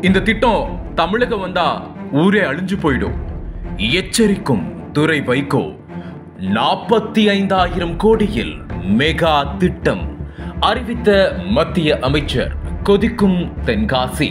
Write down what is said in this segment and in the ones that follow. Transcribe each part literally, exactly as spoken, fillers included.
இந்த திட்டம் தமிழகம் வந்தா ஊரே அழிஞ்சு போயிடும். எச்சரிக்கும் துரை வைகோ. நாற்பத்தி ஐந்தாயிரம் கோடியில் மெகா திட்டம் அறிவித்த மத்திய அமைச்சர். கொதிக்கும் தென்காசி.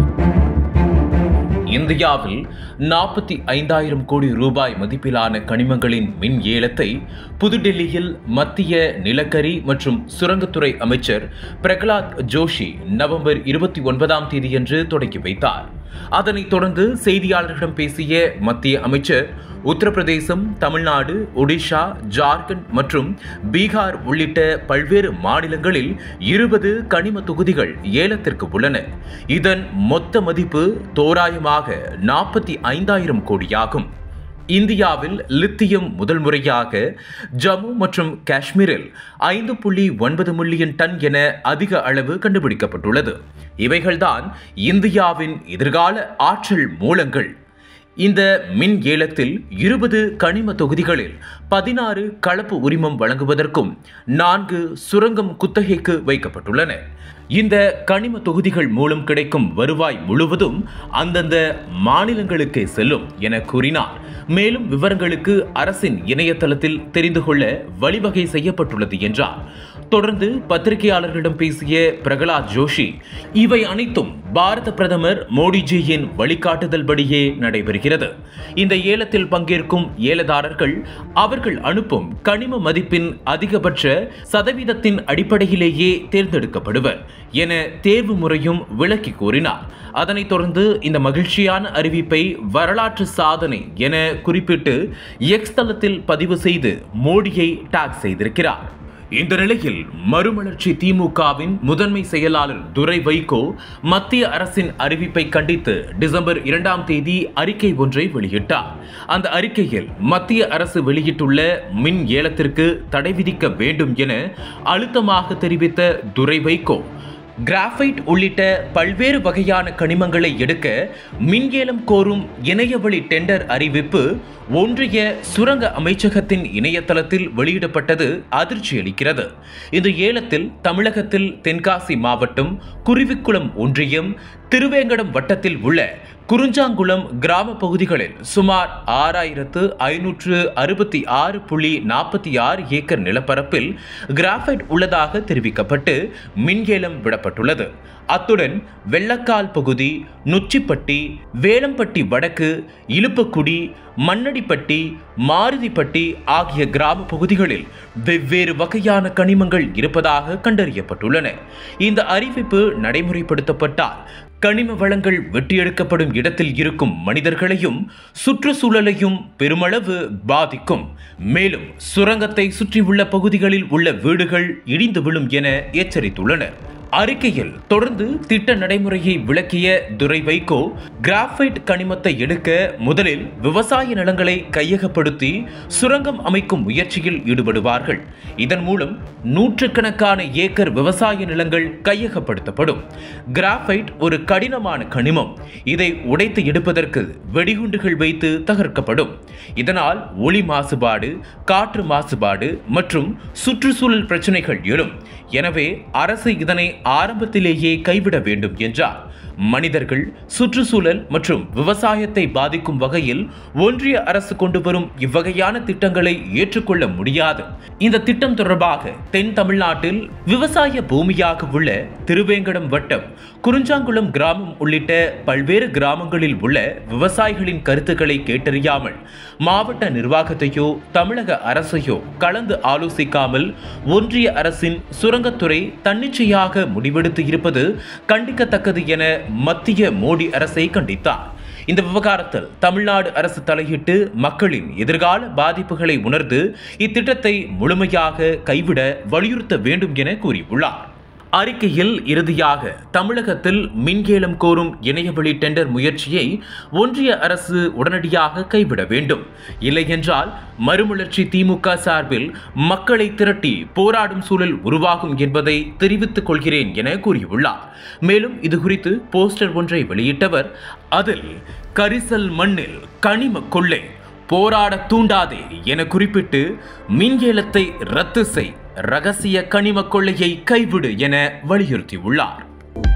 இந்தியாவில் நாற்பத்தி ஐந்தாயிரம் கோடி ரூபாய் மதிப்பிலான கனிமங்களின் மின் ஏலத்தை புதுடெல்லியில் மத்திய நிலக்கரி மற்றும் சுரங்கத்துறை அமைச்சர் பிரகலாத் ஜோஷி நவம்பர் இருபத்தி ஒன்பதாம் தேதியன்று தொடங்கி வைத்தார். அதனைத் தொடர்ந்து செய்தியாளர்களிடம் பேசிய மத்திய அமைச்சர், உத்தரப்பிரதேசம், தமிழ்நாடு, ஒடிஷா, ஜார்க்கண்ட் மற்றும் பீகார் உள்ளிட்ட பல்வேறு மாநிலங்களில் இருபது கனிம தொகுதிகள் ஏலத்திற்கு உள்ளன. இதன் மொத்த மதிப்பு தோராயமாக நாற்பத்தி ஐந்தாயிரம் கோடியாகும். இந்தியாவில் லித்தியம் முதல் முறையாக ஜம்மு மற்றும் காஷ்மீரில் ஐந்து புள்ளி ஒன்பது மில்லியன் டன் என அதிக அளவு கண்டுபிடிக்கப்பட்டுள்ளது. இவைகள்தான் இந்தியாவின் எதிர்கால ஆற்றல் மூலங்கள். இந்த மின் ஏலத்தில் இருபது கனிம தொகுதிகளில் பதினாறு கலப்பு உரிமம் வழங்குவதற்கும் நான்கு சுரங்கம் குத்தகைக்கு வைக்கப்பட்டுள்ளன. இந்த கனிம தொகுதிகள் மூலம் கிடைக்கும் வருவாய் முழுவதும் அந்தந்த மாநிலங்களுக்கே செல்லும் என கூறினார். மேலும் விவரங்களுக்கு அரசின் இணையதளத்தில் தெரிந்து கொள்ள வழிவகை செய்யப்பட்டுள்ளது என்றார். தொடர்ந்து பத்திரிகையாளர்களிடம் பேசிய பிரகலாத் ஜோஷி, இவை அனைத்தும் பாரத பிரதமர் மோடிஜியின் வழிகாட்டுதல்படியே நடைபெறுகிறது. இந்த ஏலத்தில் பங்கேற்கும் ஏலதாரர்கள் அவர்கள் அனுப்பும் கனிம மதிப்பின் அதிகபட்ச சதவீதத்தின் அடிப்படையிலேயே தேர்ந்தெடுக்கப்படுவர் என தேர்வு முறையும் விளக்கி கூறினார். அதனைத் தொடர்ந்து இந்த மகிழ்ச்சியான அறிவிப்பை வரலாற்று சாதனை என குறிப்பிட்டு எக்ஸ் தளத்தில் பதிவு செய்து மோடியை டாக் செய்திருக்கிறார். இந்த நிலையில் மறுமலர்ச்சி திமுகவின் முதன்மை செயலாளர் துரை வைகோ மத்திய அரசின் அறிவிப்பை கண்டித்து டிசம்பர் இரண்டாம் தேதி அறிக்கை ஒன்றை வெளியிட்டார். அந்த அறிக்கையில் மத்திய அரசு வெளியிட்டுள்ள மின் ஏலத்திற்கு தடை விதிக்க வேண்டும் என அழுத்தமாக தெரிவித்த துரை வைகோ, கிராஃபைட் உள்ளிட்ட பல்வேறு வகையான கனிமங்களை எடுக்க மின் ஏலம் கோரும் இணையவழி டெண்டர் அறிவிப்பு ஒன்றிய சுரங்க அமைச்சகத்தின் இணையதளத்தில் வெளியிடப்பட்டது அதிர்ச்சி அளிக்கிறது. இந்த ஏலத்தில் தமிழகத்தில் தென்காசி மாவட்டம் குருவிக்குளம் ஒன்றியம், திருவேங்கடம் வட்டத்தில் உள்ள குறிஞ்சாங்குளம் கிராம பகுதிகளில் சுமார் ஆறாயிரத்து ஐநூற்று அறுபத்தி ஆறு புள்ளி நாற்பத்தி ஆறு ஏக்கர் நிலப்பரப்பில் கிராஃபைட் உள்ளதாக தெரிவிக்கப்பட்டு மின் ஏலம் விடப்பட்டுள்ளது. அத்துடன் வெள்ளக்கால் பகுதி, நொச்சிப்பட்டி, வேலம்பட்டி வடக்கு, இலுப்பக்குடி, மண்ணடிப்பட்டி, மாருதிப்பட்டி ஆகிய கிராம பகுதிகளில் வெவ்வேறு வகையான கனிமங்கள் இருப்பதாக கண்டறியப்பட்டுள்ளன. இந்த அறிவிப்பு நடைமுறைப்படுத்தப்பட்டால் கனிம வளங்கள் வெட்டியெடுக்கப்படும் இடத்தில் இருக்கும் மனிதர்களையும் சுற்றுச்சூழலையும் பெருமளவு பாதிக்கும். மேலும் சுரங்கத்தை சுற்றியுள்ள பகுதிகளில் உள்ள வீடுகள் இடிந்து விழும் என எச்சரித்துள்ளனர். அறிக்கையில் தொடர்ந்து திட்ட நடைமுறையை விளக்கிய துரை வைகோ, கிராஃபைட் கனிமத்தை எடுக்க முதலில் விவசாய நிலங்களை கையகப்படுத்தி சுரங்கம் அமைக்கும் முயற்சியில் ஈடுபடுவார்கள். இதன் மூலம் நூற்றுக்கணக்கான ஏக்கர் விவசாய நிலங்கள் கையகப்படுத்தப்படும். கிராஃபைட் ஒரு கடினமான கனிமம். இதை உடைத்து எடுப்பதற்கு வெடிகுண்டுகள் வைத்து தகர்க்கப்படும். இதனால் ஒளி மாசுபாடு, காற்று மாசுபாடு மற்றும் சுற்றுச்சூழல் பிரச்சனைகள் எழும். எனவே அரசு இதனை ஆரம்பத்திலேயே கைவிட வேண்டும் என்றார். மனிதர்கள், சுற்றுச்சூழல் மற்றும் விவசாயத்தை பாதிக்கும் வகையில் ஒன்றிய அரசு கொண்டு வரும் இவ்வகையான திட்டங்களை ஏற்றுக்கொள்ள முடியாது. இந்த திட்டம் தொடர்பாக தென் தமிழ்நாட்டில் விவசாய பூமியாக உள்ள திருவேங்கடம் வட்டம், குறிஞ்சாங்குளம் கிராமம் உள்ளிட்ட பல்வேறு கிராமங்களில் உள்ள விவசாயிகளின் கருத்துக்களை கேட்டறியாமல் மாவட்ட நிர்வாகத்தையோ தமிழக அரசையோ கலந்து ஆலோசிக்காமல் ஒன்றிய அரசின் சுரங்கத்துறை தன்னிச்சையாக முடிவெடுத்து இருப்பது கண்டிக்கத்தக்கது என மத்திய மோடி அரசை கண்டித்தார். இந்த விவகாரத்தில் தமிழ்நாடு அரசு தலையிட்டு மக்களின் எதிர்கால பாதிப்புகளை உணர்ந்து இத்திட்டத்தை முழுமையாக கைவிட வலியுறுத்த வேண்டும் என கூறியுள்ளார். அறிக்கையில் இறுதியாக தமிழகத்தில் மின் ஏலம் கோரும் இணையவழி டெண்டர் முயற்சியை ஒன்றிய அரசு உடனடியாக கைவிட வேண்டும். இல்லையென்றால் மறுமலர்ச்சி திமுக சார்பில் மக்களை திரட்டி போராடும் சூழல் உருவாகும் என்பதை தெரிவித்துக் கொள்கிறேன் என கூறியுள்ளார். மேலும் இதுகுறித்து போஸ்டர் ஒன்றை வெளியிட்டவர், அதில் கரிசல் மண்ணில் கனிம கொள்ளை, போராட தூண்டாதே என குறிப்பிட்டு மின் ஏலத்தை ரத்து செய், ரகசிய கனிம கொள்ளையை கைவிடு என வலியுறுத்தியுள்ளார்.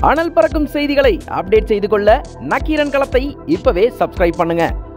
அனல் பறக்கும் செய்திகளை அப்டேட் செய்து கொள்ள நக்கீரன் களத்தை இப்பவே சப்ஸ்கிரைப் பண்ணுங்க.